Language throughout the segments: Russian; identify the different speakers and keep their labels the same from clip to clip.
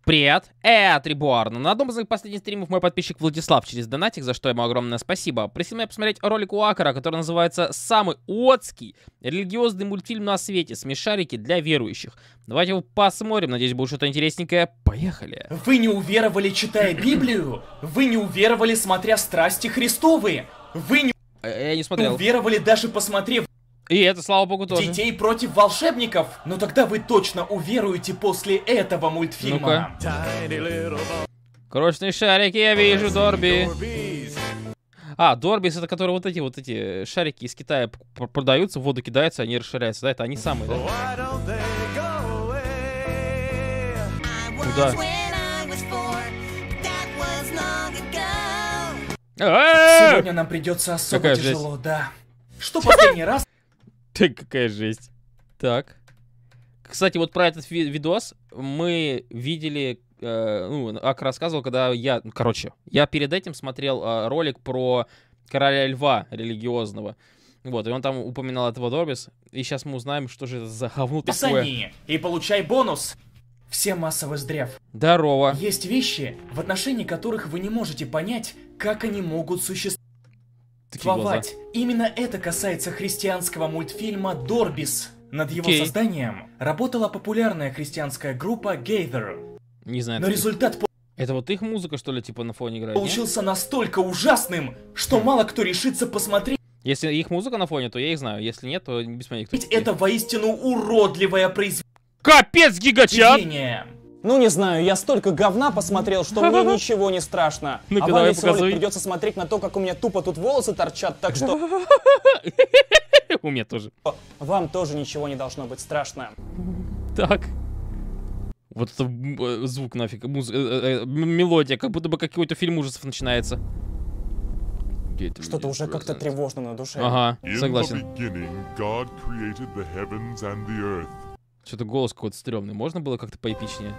Speaker 1: Привет, это Реборн. На одном из моих последних стримов мой подписчик Владислав через донатик, за что ему огромное спасибо, просил меня посмотреть ролик у Акара, который называется «Самый отский религиозный мультфильм на свете. Смешарики для верующих». Давайте его посмотрим, надеюсь, будет что-то интересненькое. Поехали.
Speaker 2: Вы не уверовали, читая Библию? Вы не уверовали, смотря «Страсти Христовы»? Вы не
Speaker 1: Я не смотрел.
Speaker 2: уверовали, даже посмотрев
Speaker 1: И это, слава богу, тоже.
Speaker 2: «Детей против волшебников»? Но тогда вы точно уверуете после этого мультфильма.
Speaker 1: Крошечные шарики, я вижу, Дорби. А, Дорбис, это которые вот эти шарики из Китая продаются, в воду кидаются, они расширяются, да? Это они самые, да? Куда?
Speaker 2: Сегодня нам придется особо
Speaker 1: Какая
Speaker 2: тяжело, да. Что последний раз?
Speaker 1: Ты какая жесть. Так. Кстати, вот про этот видос мы видели, Ак рассказывал, когда я, я перед этим смотрел ролик про короля льва религиозного. Вот, и он там упоминал этого Дорбис. И сейчас мы узнаем, что же это за говно такое.
Speaker 2: И получай бонус. Всем массовый здрав.
Speaker 1: Здорово.
Speaker 2: Есть вещи, в отношении которых вы не можете понять, как они могут существовать. Именно это касается христианского мультфильма «Дорбис». Над его созданием работала популярная христианская группа Gather.
Speaker 1: Не знаю.
Speaker 2: Но результат
Speaker 1: это вот их музыка, что ли, типа на фоне играет?
Speaker 2: Получился настолько ужасным, что мало кто решится посмотреть.
Speaker 1: Если их музыка на фоне, то я их знаю. Если нет, то без понятия.
Speaker 2: Ведь это воистину уродливое произведение.
Speaker 1: Капец, гигачат!
Speaker 3: Ну не знаю, я столько говна посмотрел, что мне ничего не страшно.
Speaker 1: Ну-ка,
Speaker 3: а вам
Speaker 1: давай
Speaker 3: весь ролик придется смотреть на то, как у меня тупо тут волосы торчат, так что...
Speaker 1: У меня тоже.
Speaker 3: Вам тоже ничего не должно быть страшно.
Speaker 1: Так. Вот это звук нафиг, мелодия, как будто бы какой-то фильм ужасов начинается.
Speaker 3: Что-то уже как-то тревожно на душе.
Speaker 1: Ага, согласен. Что-то голос какой-то стрёмный. Можно было как-то поэпичнее?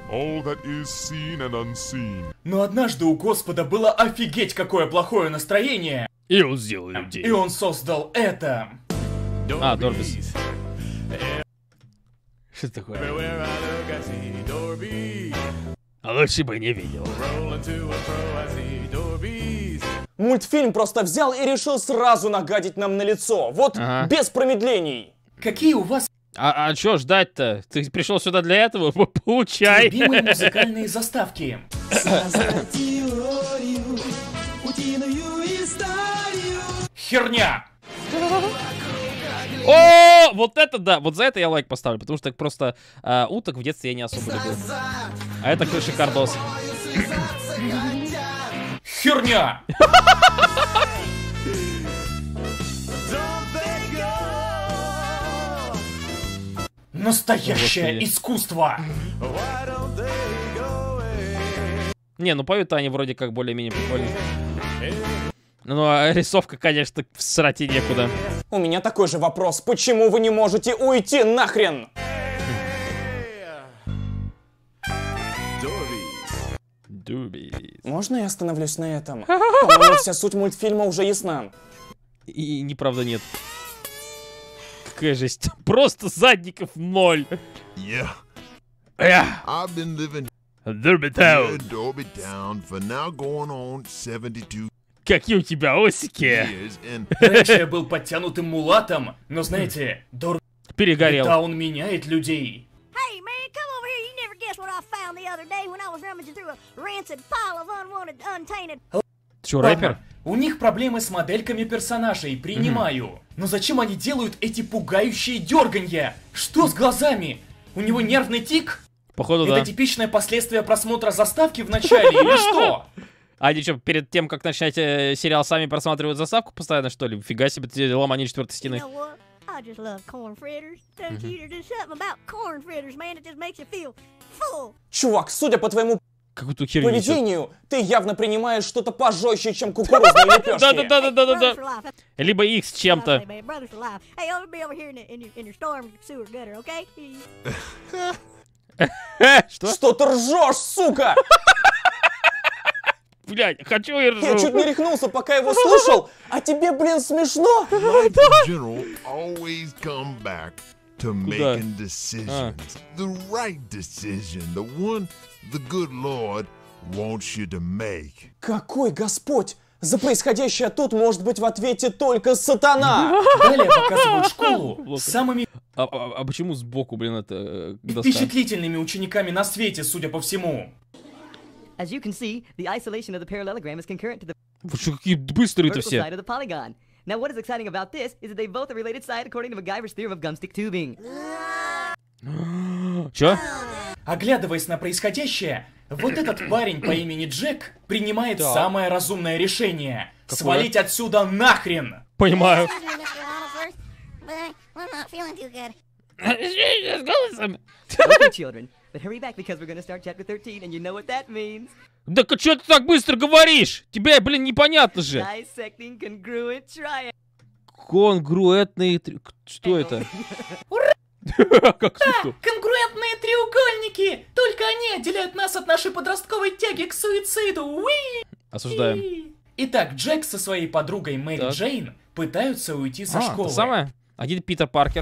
Speaker 2: Но однажды у Господа было офигеть какое плохое настроение.
Speaker 1: И он сделал людей.
Speaker 2: И он создал это.
Speaker 1: А, Дорбис. Что такое? А лучше бы не видел.
Speaker 3: Мультфильм просто взял и решил сразу нагадить нам на лицо. Вот, без промедлений.
Speaker 2: Какие у вас...
Speaker 1: А чё ждать-то? Ты пришел сюда для этого? Получай!
Speaker 2: Любимые музыкальные заставки. Херня!
Speaker 1: О, вот это да! Вот за это я лайк поставлю, потому что просто уток в детстве я не особо любил. А это шикардос.
Speaker 2: Херня! Настоящее искусство!
Speaker 1: Не, ну поют они вроде как более-менее прикольные. Ну, а рисовка, конечно, всрать и некуда.
Speaker 3: У меня такой же вопрос. Почему вы не можете уйти нахрен? Можно я остановлюсь на этом? По-моему, вся суть мультфильма уже ясна.
Speaker 1: И неправда нет. Какая жесть. Просто задников 0.
Speaker 4: I've been living
Speaker 1: Derby Town.
Speaker 4: Derby Town for now going on 72
Speaker 1: Какие у тебя усики?
Speaker 4: years and
Speaker 2: Раньше я был подтянутым мулатом, но знаете,
Speaker 1: Перегорел.
Speaker 2: Таун меняет людей.
Speaker 5: Hey man, come over here. You never guessed what I found the other day when I was rummaging through a rancid pile of unwanted, untainted.
Speaker 1: Чё, рэпер?
Speaker 2: У них проблемы с модельками персонажей, принимаю. Но зачем они делают эти пугающие дерганья? Что с глазами? У него нервный тик?
Speaker 1: Походу,
Speaker 2: Это
Speaker 1: да.
Speaker 2: типичное последствие просмотра заставки в начале или что?
Speaker 1: А они что, перед тем, как начать сериал, сами просматривают заставку постоянно, что ли? Фига себе, ломание четвертой
Speaker 5: You
Speaker 1: стены.
Speaker 5: know what? I just love corn fritters. Don't you? There's just something about corn fritters, man. It just makes you feel full.
Speaker 3: Чувак, судя по твоему
Speaker 1: Какую-то херню несёт.
Speaker 3: поведению, ты явно принимаешь что-то пожестче, чем кукурузные лепешки.
Speaker 1: Да-да-да-да-да-да.
Speaker 5: Brothers for life.
Speaker 1: Либо их с чем-то.
Speaker 5: Hey, man, brothers for life. Hey, over be over here in your storm sewer gutter, okay?
Speaker 1: Что?
Speaker 3: Что ты ржешь, сука?
Speaker 1: Блядь, хочу и ржу.
Speaker 3: Я чуть не рехнулся, пока его слушал. А тебе, блин, смешно?
Speaker 4: life in general always come back to
Speaker 1: Куда?
Speaker 4: making decisions. The right decision, the one the good Lord wants you to make.
Speaker 3: Какой Господь? За происходящее тут может быть в ответе только сатана.
Speaker 2: Далее показывают школу с самыми
Speaker 1: А почему сбоку, блин, это доска?
Speaker 2: впечатлительными учениками на свете, судя по всему.
Speaker 6: As you can see, the isolation of the parallelogram is concurrent to the
Speaker 1: Вы что, какие быстрые-то
Speaker 6: vertical
Speaker 1: все?
Speaker 6: side of the polygon. Now, what is exciting about this is that they both are related side according to MacGyver's theorem of gumstick tubing.
Speaker 1: Чё?
Speaker 2: Оглядываясь на происходящее, вот этот парень по имени Джек принимает самое разумное решение. Свалить отсюда нахрен!
Speaker 1: Понимаю.
Speaker 6: Okay, children, but hurry back because we're gonna start chapter 13, and you know what that means.
Speaker 1: Да чё ты так быстро говоришь? Тебе, блин, непонятно же.
Speaker 6: Dissecting congruent triangle.
Speaker 1: Конгруентный... Что это? Как что?
Speaker 2: Конгруентные треугольники! Только они отделяют нас от нашей подростковой тяги к суициду! Уи!
Speaker 1: Осуждаем.
Speaker 2: Итак, Джек со своей подругой Мэри
Speaker 1: Так.
Speaker 2: Джейн пытаются уйти со школы.
Speaker 1: То самое? Один Питер Паркер.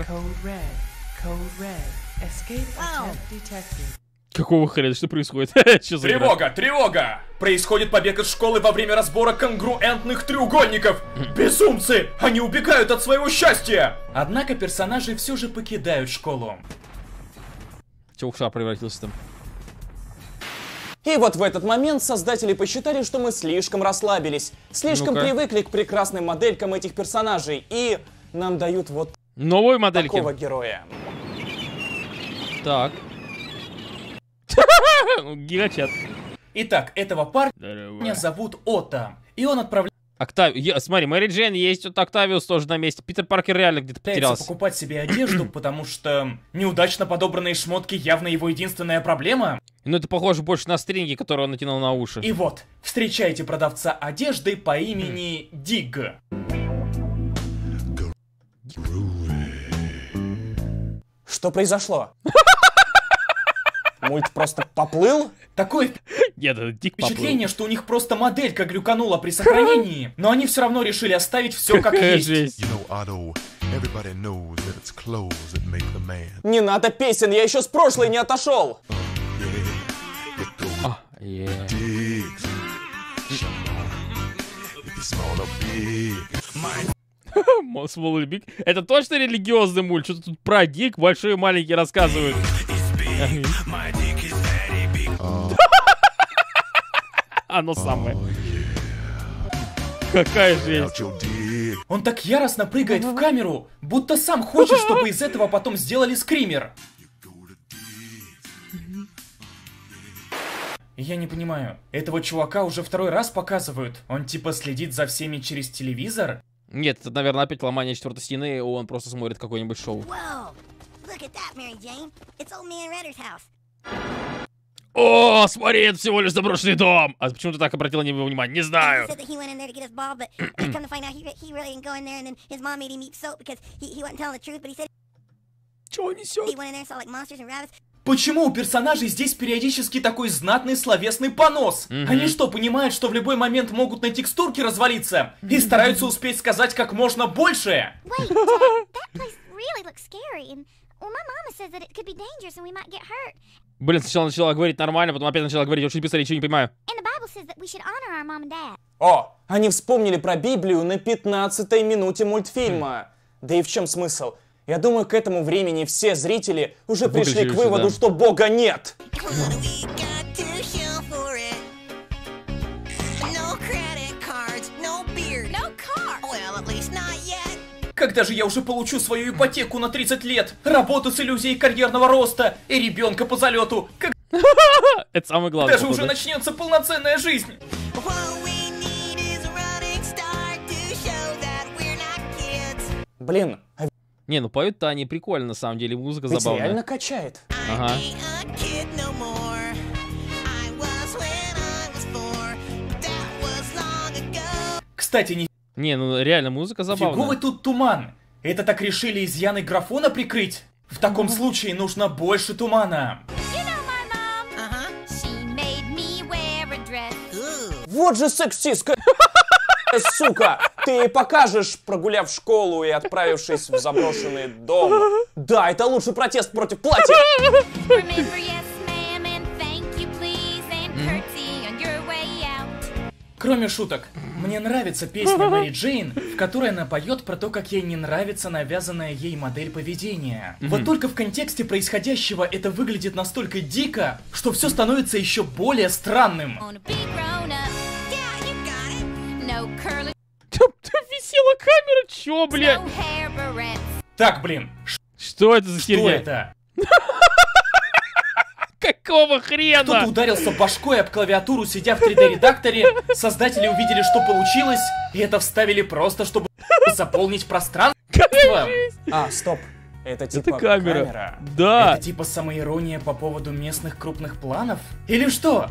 Speaker 1: Какого хрена? Что происходит? Что за игра?
Speaker 2: Тревога! Тревога! Происходит побег из школы во время разбора конгруентных треугольников! Безумцы! Они убегают от своего счастья! Однако персонажи все же покидают школу.
Speaker 1: Чего в шар превратился там?
Speaker 3: И вот в этот момент создатели посчитали, что мы слишком расслабились, слишком
Speaker 1: Ну-ка.
Speaker 3: привыкли к прекрасным моделькам этих персонажей, и нам дают вот
Speaker 1: Новые модельки.
Speaker 3: такого героя.
Speaker 1: Так. Гигачат.
Speaker 2: Итак, этого парня зовут Отто, и он отправляется
Speaker 1: Смотри, Мэри Джейн есть, вот Октавиус тоже на месте. Питер Паркер реально где-то потерялся.
Speaker 2: покупать себе одежду, потому что неудачно подобранные шмотки явно его единственная проблема.
Speaker 1: Ну это похоже больше на стринги, которые он натянул на уши.
Speaker 2: И вот, встречайте продавца одежды по имени Диг.
Speaker 3: Что произошло? Мульт просто поплыл?
Speaker 2: Такое
Speaker 1: Нет, это Дик поплыл.
Speaker 2: впечатление, что у них просто моделька глюканула при сохранении, но они все равно решили оставить все как
Speaker 1: Какая
Speaker 2: есть.
Speaker 1: жесть.
Speaker 4: You know, Otto, everybody knows that it's clothes that make the man.
Speaker 3: Не надо песен, я еще с прошлой не отошел.
Speaker 4: Digs. If you're small or big.
Speaker 1: Small или Big. Это точно религиозный мульт? Что-то тут про Дик большой и маленький рассказывают. Оно самое. Какая жесть.
Speaker 4: Out your dig.
Speaker 2: Он так яростно прыгает в камеру, будто сам хочет, чтобы из этого потом сделали скример. Я не понимаю, этого чувака уже второй раз показывают. Он типа следит за всеми через телевизор?
Speaker 1: Нет, это, наверное, опять ломание четвертой стены, и он просто смотрит какое-нибудь шоу.
Speaker 5: Whoa! Look at that, Mary Jane. It's old man Redder's house.
Speaker 1: О, смотри, это всего лишь заброшенный дом. А почему ты так обратила на него внимание? Не
Speaker 5: He
Speaker 1: знаю.
Speaker 5: said that he went in there to get his ball, but come to find out, he really didn't go in there, and then his mom made him eat soap because he wasn't telling the truth, but he said
Speaker 1: Чего несет?
Speaker 5: he went in there and saw like monsters and rabbits.
Speaker 2: Почему у персонажей здесь периодически такой знатный словесный понос? Они что, понимают, что в любой момент могут на текстурке развалиться? И стараются успеть сказать как можно больше?
Speaker 5: Wait, Jack, that place really looks scary, and well, my mama says that it could be dangerous and we might get hurt.
Speaker 1: Блин, сначала начала говорить нормально, потом опять начала говорить очень быстро, я ничего не понимаю.
Speaker 5: And the Bible says that we should honor our mom and dad.
Speaker 3: О, они вспомнили про Библию на 15-й минуте мультфильма. Да и в чем смысл? Я думаю, к этому времени все зрители уже пришли к
Speaker 1: Выключили,
Speaker 3: выводу,
Speaker 1: да.
Speaker 3: что Бога нет.
Speaker 7: What do we got to show for it? No credit cards, no beer, no car. Well, at least not yet.
Speaker 2: Когда же я уже получу свою ипотеку на 30 лет, работу с иллюзией карьерного роста и ребенка по залету?
Speaker 1: Это самое главное.
Speaker 2: Когда же уже начнется полноценная жизнь?
Speaker 7: What we need is a running start to show that we're not kids.
Speaker 3: Блин, а
Speaker 1: Не, ну поют-то они прикольно, на самом деле, музыка
Speaker 3: ведь
Speaker 1: забавная.
Speaker 3: реально качает.
Speaker 1: Ага.
Speaker 7: Ain't a kid no more. I was when I was 4, but that was long ago.
Speaker 2: Кстати,
Speaker 1: Не, ну реально музыка
Speaker 2: нифиговый
Speaker 1: забавная.
Speaker 2: тут туман. Это так решили изъяны графона прикрыть? В таком случае нужно больше тумана.
Speaker 5: You know my mom.
Speaker 7: Uh-huh.
Speaker 5: She made me wear a dress.
Speaker 7: Ooh.
Speaker 3: Вот же сексистка, сука! Ты ей покажешь, прогуляв школу и отправившись в заброшенный дом. Да, это лучший протест против платья.
Speaker 5: Remember, yes, ma'am, and thank you, please.
Speaker 2: Кроме шуток, мне нравится песня Мэри Джейн, в которой она поет про то, как ей не нравится навязанная ей модель поведения. Вот только в контексте происходящего это выглядит настолько дико, что все становится еще более странным.
Speaker 1: Висела камера, чё, бля?
Speaker 2: Так, блин,
Speaker 1: Что это за
Speaker 2: что
Speaker 1: херня?
Speaker 2: это?
Speaker 1: Какого хрена?
Speaker 2: Кто-то ударился башкой об клавиатуру, сидя в 3D-редакторе, создатели увидели, что получилось, и это вставили просто, чтобы заполнить пространство.
Speaker 3: А, стоп. Это типа
Speaker 1: Это камера.
Speaker 3: камера.
Speaker 1: Да.
Speaker 2: Это типа самоирония по поводу местных крупных планов? Или что?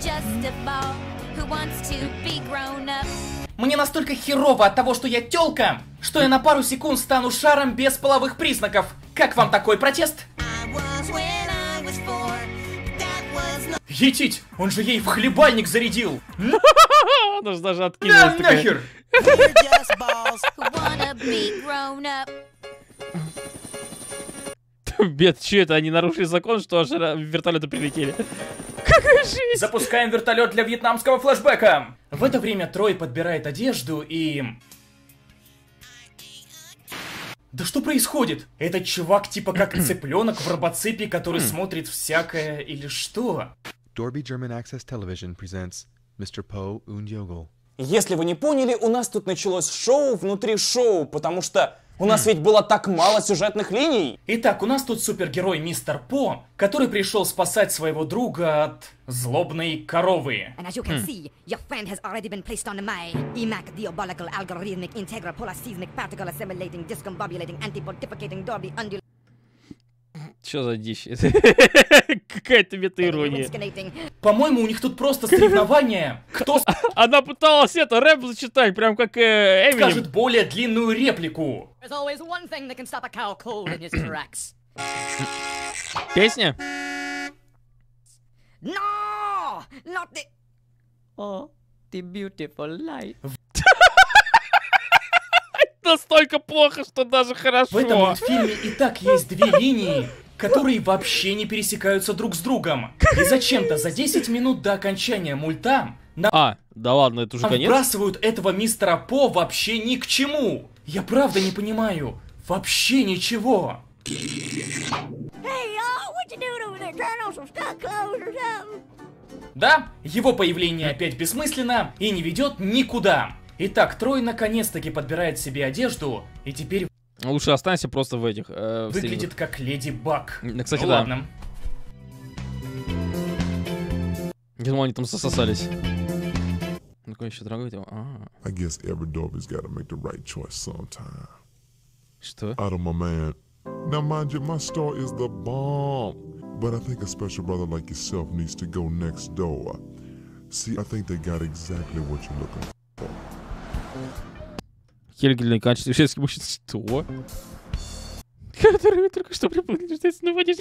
Speaker 2: Мне настолько херово от того, что я тёлка, что я на пару секунд стану шаром без половых признаков. Как вам такой протест? Етить! Он же ей в хлебальник зарядил!
Speaker 1: Она же даже
Speaker 2: На
Speaker 1: откинулась такая.
Speaker 2: нахер!
Speaker 1: Бед, что это? Они нарушили закон, что аж в вертолеты прилетели. Какая жизнь!
Speaker 2: Запускаем вертолет для вьетнамского флешбека! В это время Трой подбирает одежду и... Да что происходит? Этот чувак типа как цыпленок в робоципе, который смотрит всякое или что?
Speaker 8: Dorby German Access Television presents Mr. Poe und Yogel.
Speaker 3: Если вы не поняли, у нас тут началось шоу внутри шоу, потому что у нас ведь было так мало сюжетных линий.
Speaker 2: Итак, у нас тут супергерой Мистер По, который пришел спасать своего друга от злобной коровы.
Speaker 9: And as you can see, your friend has already been placed on my EMAC diabolical algorithmic integral polyseismic particle assimilating discombobulating antipontificating Dorby undulating.
Speaker 1: Что за дичь? Какая-то метаирония.
Speaker 2: По-моему, у них тут просто соревнование, кто
Speaker 1: Она пыталась это рэп зачитать, прям как Эминем.
Speaker 2: скажет более длинную реплику.
Speaker 9: There's always one thing that can stop a cow cold in his tracks.
Speaker 1: Песня?
Speaker 9: No! Not the... Oh, the beautiful light.
Speaker 1: Настолько плохо, что даже хорошо.
Speaker 2: В этом мультфильме и так есть две линии, которые вообще не пересекаются друг с другом. И зачем-то за 10 минут до окончания мульта нам
Speaker 1: Да ладно, это уже конец?
Speaker 2: вбрасывают этого мистера По вообще ни к чему. Я правда не понимаю. Вообще ничего.
Speaker 5: Hey, y'all, what you doing over there? Trying on some stock clothes or something?
Speaker 2: Да, его появление опять бессмысленно и не ведет никуда. Итак, Трой наконец-таки подбирает себе одежду, и теперь
Speaker 1: Лучше останься просто в этих. В
Speaker 2: выглядит как Леди Баг.
Speaker 1: Кстати,
Speaker 2: Ну
Speaker 1: да.
Speaker 2: ладно.
Speaker 1: Я думал, они там сосались. Ну-ка, еще трогает его.
Speaker 4: I guess every Dorby's gotta make the right choice sometime.
Speaker 1: Что?
Speaker 4: Out of my man. Now, mind you, my store is the bomb. But I think a special brother like yourself needs to go next door. See, I think they got exactly what you're looking for.
Speaker 1: Хельгельное качество шведский мужчин. Что? Который только что приплыли, что на воде.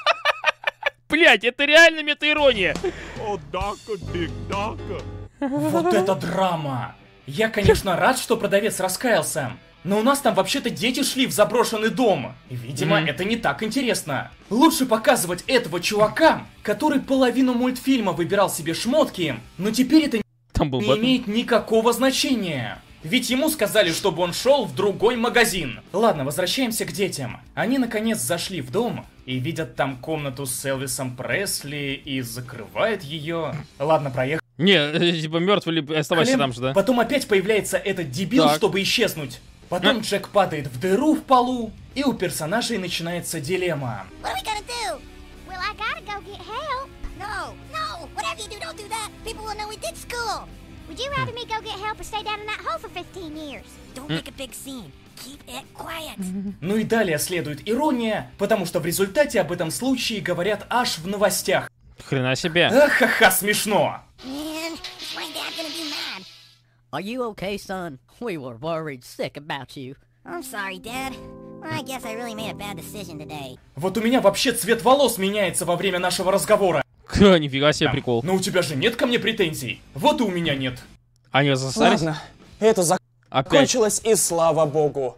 Speaker 1: Блять, это реально метаирония.
Speaker 4: Oh, darker, dick, darker.
Speaker 2: Вот это драма! Я, конечно, рад, что продавец раскаялся, но у нас там вообще-то дети шли в заброшенный дом. И, видимо, это не так интересно. Лучше показывать этого чувака, который половину мультфильма выбирал себе шмотки, но теперь это
Speaker 1: Там был
Speaker 2: не
Speaker 1: Бэтмен.
Speaker 2: имеет никакого значения. Ведь ему сказали, чтобы он шел в другой магазин. Ладно, возвращаемся к детям. Они наконец зашли в дом и видят там комнату с Элвисом Пресли и закрывают ее. Ладно, проехали.
Speaker 1: Не, типа мертвый ли оставайся там же, да?
Speaker 2: Потом опять появляется этот дебил,
Speaker 1: Так.
Speaker 2: чтобы исчезнуть. Потом Джек падает в дыру в полу, и у персонажей начинается дилемма.
Speaker 5: What are we gonna do? Well, I gotta go get help. No, no, whatever you do, don't do that. People will know we did school. Would you rather me go get help or stay down in that hole for 15 years?
Speaker 7: Don't make a big scene. Keep it quiet.
Speaker 2: Ну и далее следует ирония, потому что в результате об этом случае говорят аж в новостях.
Speaker 1: Хрена себе.
Speaker 2: Ха-ха, смешно.
Speaker 5: Man, is my dad gonna be mad?
Speaker 6: Are you okay, son? We were worried sick about you.
Speaker 5: I'm sorry, Dad. Well, I guess I really made a bad decision today.
Speaker 2: Вот у меня вообще цвет волос меняется во время нашего разговора.
Speaker 1: Ха, нифига себе прикол.
Speaker 2: Но у тебя же нет ко мне претензий. Вот и у меня нет.
Speaker 1: Они засосались?
Speaker 3: Ладно, это
Speaker 1: Опять.
Speaker 3: закончилось, и слава богу.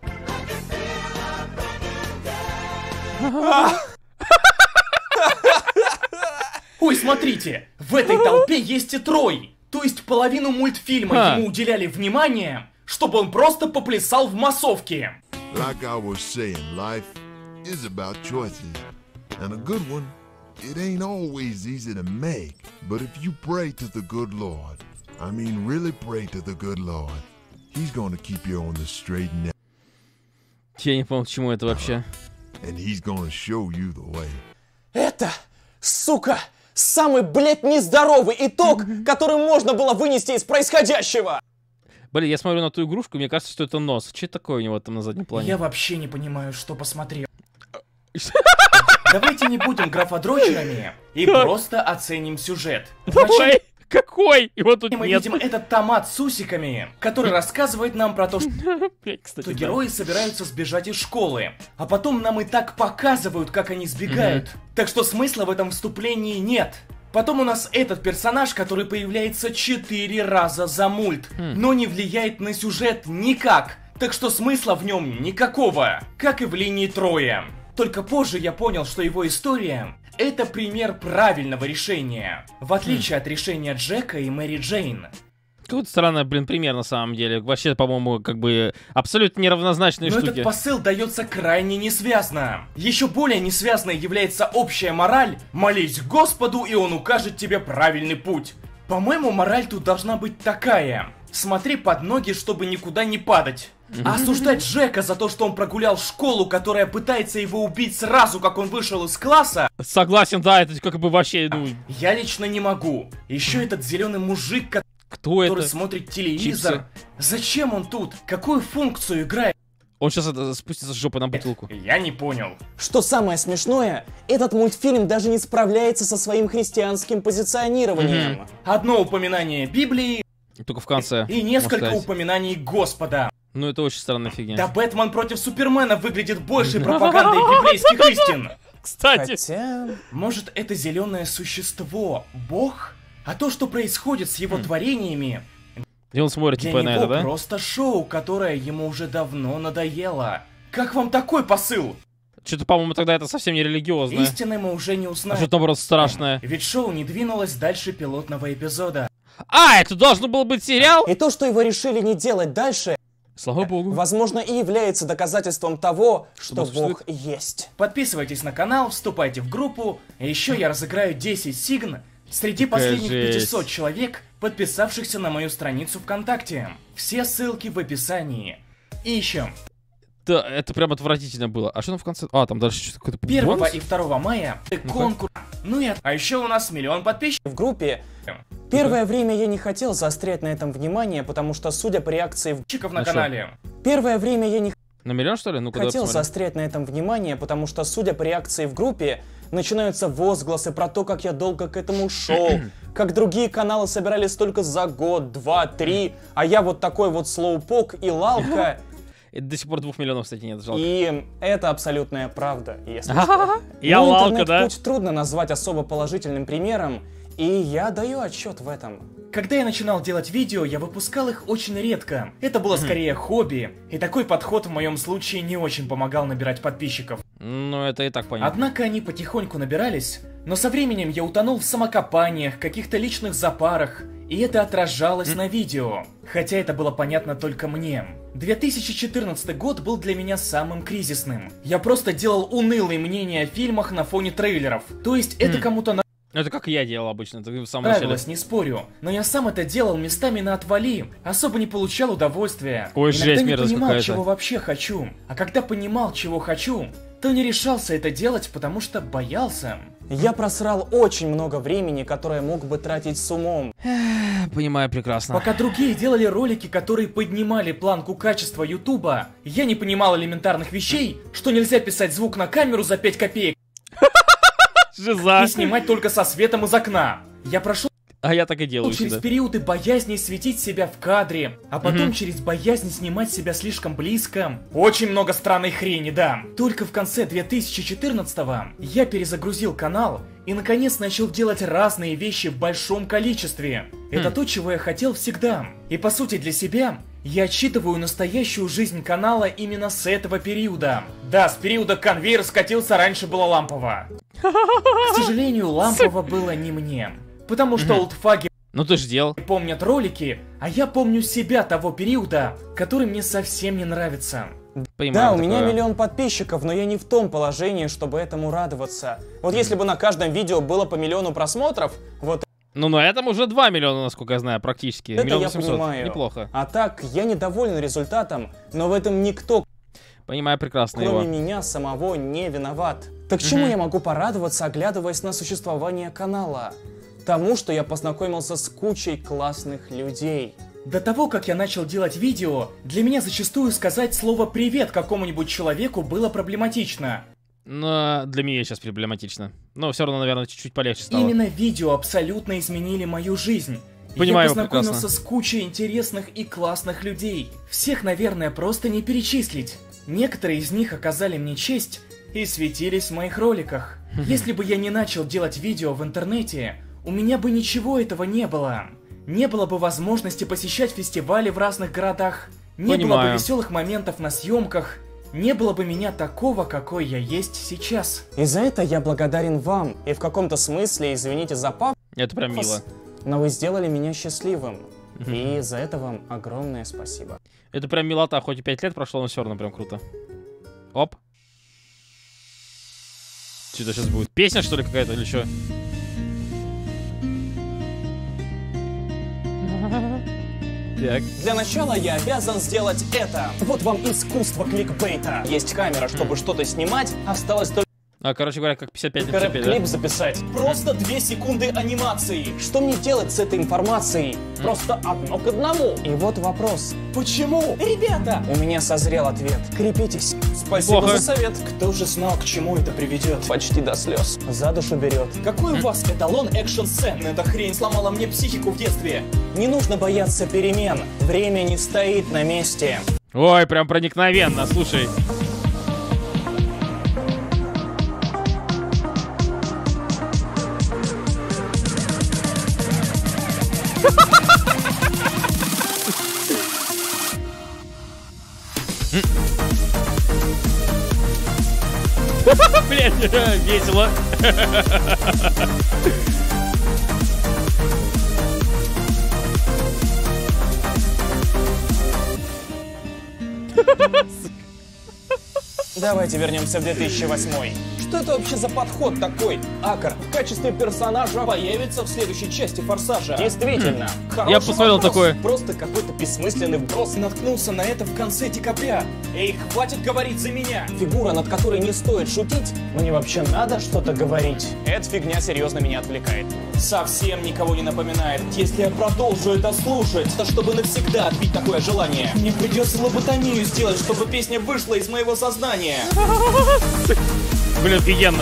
Speaker 2: Ой, смотрите, в этой толпе есть и Трой. То есть половину мультфильма ему уделяли внимание, чтобы он просто поплясал в массовке.
Speaker 4: Like I was saying, life is about choices. And a good one, it ain't always easy to make. But if you pray to the good Lord, I mean really pray to the good Lord, He's gonna keep you on the straight and narrow.
Speaker 1: Я не понял, к чему это вообще.
Speaker 4: And He's gonna show you the way.
Speaker 3: Это, сука, самый, блядь, нездоровый итог, который можно было вынести из происходящего.
Speaker 1: Блин, я смотрю на ту игрушку, мне кажется, что это нос. Что это такое у него там на заднем плане?
Speaker 2: Я вообще не понимаю, что посмотрел. Давайте не будем графодрочерами и просто оценим сюжет.
Speaker 1: Давай! Какой? Его тут
Speaker 2: мы
Speaker 1: нет.
Speaker 2: видим этот томат с усиками, который рассказывает нам про то, что
Speaker 1: Кстати,
Speaker 2: герои собираются сбежать из школы. А потом нам и так показывают, как они сбегают. Так что смысла в этом вступлении нет. Потом у нас этот персонаж, который появляется 4 раза за мульт, но не влияет на сюжет никак. Так что смысла в нем никакого, как и в линии Троя. Только позже я понял, что его история — это пример правильного решения, в отличие от решения Джека и Мэри Джейн.
Speaker 1: Какой-то странный, блин, пример на самом деле. Вообще, по-моему, как бы абсолютно неравнозначные
Speaker 2: Но
Speaker 1: штуки.
Speaker 2: этот посыл дается крайне несвязно. Еще более несвязной является общая мораль: молись Господу, и Он укажет тебе правильный путь. По-моему, мораль тут должна быть такая: смотри под ноги, чтобы никуда не падать. А осуждать Джека за то, что он прогулял школу, которая пытается его убить сразу, как он вышел из класса...
Speaker 1: Согласен, да, это как бы вообще, ну...
Speaker 2: Я лично не могу. Еще этот зеленый мужик, который смотрит телевизор.
Speaker 1: Чипсы.
Speaker 2: Зачем он тут? Какую функцию играет?
Speaker 1: Он сейчас спустится с жопы на бутылку.
Speaker 2: Я не понял.
Speaker 3: Что самое смешное, этот мультфильм даже не справляется со своим христианским позиционированием.
Speaker 2: Одно упоминание Библии...
Speaker 1: Только в конце.
Speaker 2: И несколько упоминаний Господа.
Speaker 1: Ну это очень странная фигня.
Speaker 2: Да Бэтмен против Супермена выглядит большей пропагандой библейских истин.
Speaker 1: Кстати.
Speaker 3: Хотя...
Speaker 2: Может, это зеленое существо Бог? А то, что происходит с его творениями...
Speaker 1: И он смотрит
Speaker 2: для
Speaker 1: типа на это, да?
Speaker 2: просто шоу, которое ему уже давно надоело. Как вам такой посыл?
Speaker 1: Что-то, по-моему, тогда это совсем не религиозное.
Speaker 2: Истины мы уже не узнаем.
Speaker 1: А что-то просто страшное.
Speaker 2: Ведь шоу не двинулось дальше пилотного эпизода.
Speaker 1: А, это должен был быть сериал?
Speaker 3: И то, что его решили не делать дальше...
Speaker 1: Слава богу.
Speaker 3: Возможно, и является доказательством того, что Бог есть.
Speaker 2: Подписывайтесь на канал, вступайте в группу. И еще я разыграю 10 сигн среди последних 500 человек, подписавшихся на мою страницу ВКонтакте. Все ссылки в описании. И еще.
Speaker 1: Да, это прям отвратительно было. А что там в конце? А, там дальше что-то какой-то
Speaker 2: 1
Speaker 1: бонус?
Speaker 2: и 2 мая конкурс. Ну и а еще у нас 1 000 000 подписчиков
Speaker 3: в группе. Первое время я не хотел заострять на этом внимание, потому что, судя по реакции
Speaker 2: на канале.
Speaker 3: Первое время я не
Speaker 1: на миллион, что ли? Ну-ка,
Speaker 3: хотел заострять на этом внимание, потому что, судя по реакции в группе, начинаются возгласы про то, как я долго к этому шел, как другие каналы собирались только за год, 2, 3, а я вот такой вот слоупок и лалка.
Speaker 1: И до сих пор 2 миллионов, кстати, нет, жалко.
Speaker 3: И это абсолютная правда, если что.
Speaker 1: Я лалка, да?
Speaker 3: Интернет-путь трудно назвать особо положительным примером, и я даю отчет в этом.
Speaker 2: Когда я начинал делать видео, я выпускал их очень редко. Это было скорее хобби, и такой подход в моем случае не очень помогал набирать подписчиков.
Speaker 1: Ну, это и так понятно.
Speaker 2: Однако они потихоньку набирались, но со временем я утонул в самокопаниях, каких-то личных запарах, и это отражалось на видео. Хотя это было понятно только мне. 2014 год был для меня самым кризисным. Я просто делал унылые мнения о фильмах на фоне трейлеров. То есть это кому-то
Speaker 1: это как я делал обычно, это в самом
Speaker 2: нравилось,
Speaker 1: начале.
Speaker 2: не спорю. Но я сам это делал местами на отвали. Особо не получал удовольствия.
Speaker 1: Ой,
Speaker 2: иногда
Speaker 1: жесть,
Speaker 2: не
Speaker 1: мерзость
Speaker 2: понимал,
Speaker 1: какая-то.
Speaker 2: чего вообще хочу. А когда понимал, чего хочу, то не решался это делать, потому что боялся.
Speaker 3: Я просрал очень много времени, которое мог бы тратить с умом.
Speaker 1: Понимаю прекрасно.
Speaker 2: Пока другие делали ролики, которые поднимали планку качества Ютуба, я не понимал элементарных вещей, что нельзя писать звук на камеру за 5 копеек.
Speaker 1: Жиза.
Speaker 2: И снимать только со светом из окна. Я прошел
Speaker 1: А я так и делаю
Speaker 2: через
Speaker 1: всегда.
Speaker 2: периоды боязни светить себя в кадре, а потом через боязнь снимать себя слишком близко. Очень много странной хрени, да. Только в конце 2014-го я перезагрузил канал и наконец начал делать разные вещи в большом количестве. Это то, чего я хотел всегда. И по сути для себя я отсчитываю настоящую жизнь канала именно с этого периода. Да, с периода конвейер скатился, раньше было лампово. К сожалению, лампово было не мне. Потому что олдфаги
Speaker 1: Ну ты ж делал.
Speaker 2: помнят ролики, а я помню себя того периода, который мне совсем не нравится.
Speaker 1: Понимаю
Speaker 3: Да, у
Speaker 1: такое.
Speaker 3: меня миллион подписчиков, но я не в том положении, чтобы этому радоваться. Вот если бы на каждом видео было по миллиону просмотров, вот
Speaker 1: Ну, на этом уже 2 миллиона, насколько я знаю, практически.
Speaker 3: это
Speaker 1: 1
Speaker 3: я
Speaker 1: 800 000.
Speaker 3: понимаю.
Speaker 1: Неплохо.
Speaker 3: А так, я недоволен результатом, но в этом никто,
Speaker 1: Понимаю прекрасно
Speaker 3: кроме
Speaker 1: его.
Speaker 3: меня самого, не виноват. Так чему я могу порадоваться, оглядываясь на существование канала? Тому, что я познакомился с кучей классных людей.
Speaker 2: До того, как я начал делать видео, для меня зачастую сказать слово «привет» какому-нибудь человеку было проблематично.
Speaker 1: Но для меня сейчас проблематично. Но все равно, наверное, чуть-чуть полегче стало.
Speaker 2: Именно видео абсолютно изменили мою жизнь.
Speaker 1: Понимаю
Speaker 2: Я
Speaker 1: его
Speaker 2: познакомился
Speaker 1: прекрасно.
Speaker 2: с кучей интересных и классных людей. Всех, наверное, просто не перечислить. Некоторые из них оказали мне честь и светились в моих роликах. Если бы я не начал делать видео в интернете, у меня бы ничего этого не было. Не было бы возможности посещать фестивали в разных городах. Не было бы
Speaker 1: Понимаю.
Speaker 2: веселых моментов на съемках. Не было бы меня такого, какой я есть сейчас.
Speaker 3: И за это я благодарен вам. И в каком-то смысле, извините за пафос,
Speaker 1: Это прям мило.
Speaker 3: но вы сделали меня счастливым. И за это вам огромное спасибо.
Speaker 1: Это прям милота, хоть и 5 лет прошло, но все равно прям круто. Оп. Что-то сейчас будет? Песня, что ли, какая-то или что? Так.
Speaker 3: Для начала я обязан сделать это. Вот вам искусство кликбейта. Есть камера, чтобы что-то снимать, осталось только
Speaker 1: А, короче говоря, как 55 на 55,
Speaker 3: клип
Speaker 1: да?
Speaker 3: записать. Просто 2 секунды анимации. Что мне делать с этой информацией? Просто одно к одному. И вот вопрос. Почему? Ребята! У меня созрел ответ. Крепитесь. Спасибо
Speaker 1: Плохо.
Speaker 3: за совет.
Speaker 2: Кто же знал, к чему это приведет?
Speaker 3: Почти до слез. За душу берет.
Speaker 2: Какой у вас эталон экшн-сцен? Эта хрень сломала мне психику в детстве.
Speaker 3: Не нужно бояться перемен. Время не стоит на месте.
Speaker 1: Ой, прям проникновенно, слушай. Блять, весело.
Speaker 3: Давайте вернемся в 2008. Что это вообще за подход такой? Акр в качестве персонажа
Speaker 2: Появится в следующей части «Форсажа».
Speaker 3: Действительно.
Speaker 2: Хороший
Speaker 1: Я посмотрел
Speaker 2: вопрос.
Speaker 1: такое.
Speaker 3: Просто какой-то бессмысленный вброс.
Speaker 2: Наткнулся на это в конце декабря. Эй, хватит говорить за меня.
Speaker 3: Фигура, над которой не стоит шутить. Мне вообще надо что-то говорить. Эта фигня серьезно меня отвлекает.
Speaker 2: Совсем никого не напоминает. Если я продолжу это слушать, то чтобы навсегда отбить такое желание, мне придется лоботомию сделать, чтобы песня вышла из моего сознания.
Speaker 1: Блин, офигенно.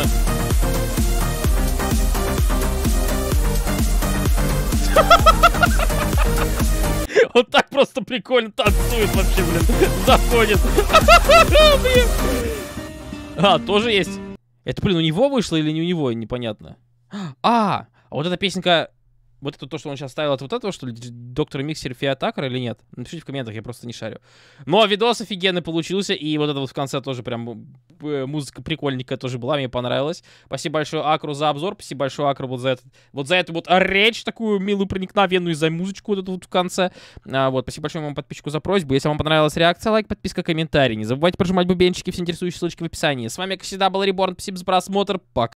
Speaker 1: Вот так просто прикольно танцует вообще, блин. Заходит. Блин. А, тоже есть. Это, блин, у него вышло или не у него, непонятно. А вот эта песенка... Вот это то, что он сейчас ставил, это вот этого, что ли? Доктор Миксер Фиатакер или нет? Напишите в комментах, я просто не шарю. Но видос офигенный получился, и вот это вот в конце тоже прям музыка прикольненькая тоже была, мне понравилось. Спасибо большое Акру за обзор, спасибо большое Акру вот за эту вот речь такую милую, проникновенную, и за музычку вот эту вот в конце. Вот, спасибо большое моему подписчику за просьбу. Если вам понравилась реакция, лайк, подписка, комментарий. Не забывайте прожимать бубенчики, все интересующие ссылочки в описании. С вами, как всегда, был Реборн, спасибо за просмотр, пока.